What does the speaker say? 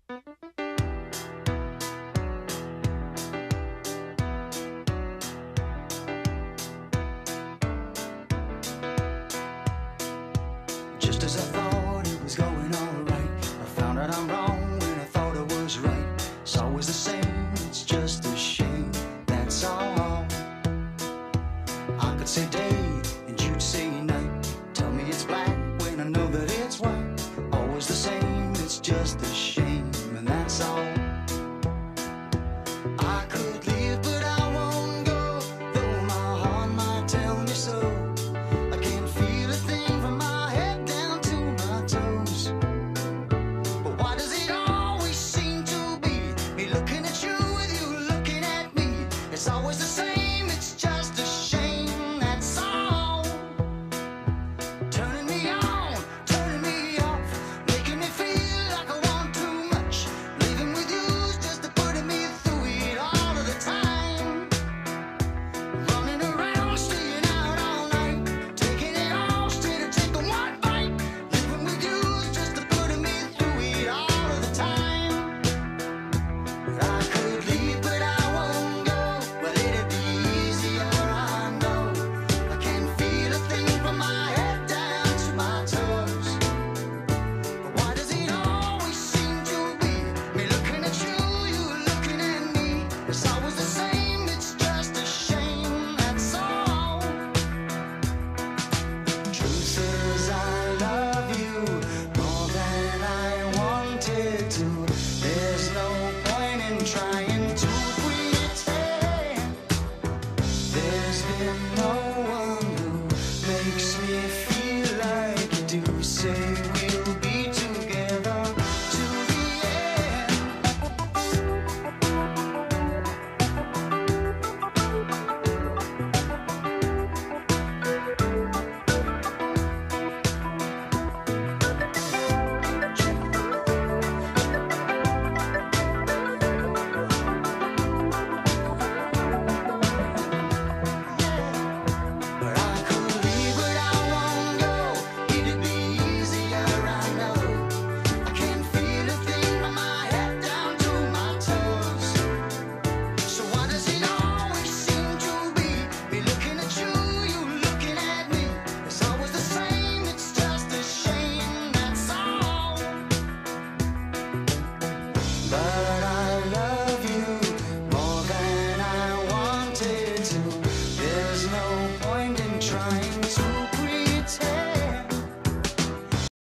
Just as I thought it was going alright, I found out I'm wrong when I thought I was right. It's always the same, it's just a shame, that's all. I could say day and you'd say night. Tell me it's black when I know that it's white.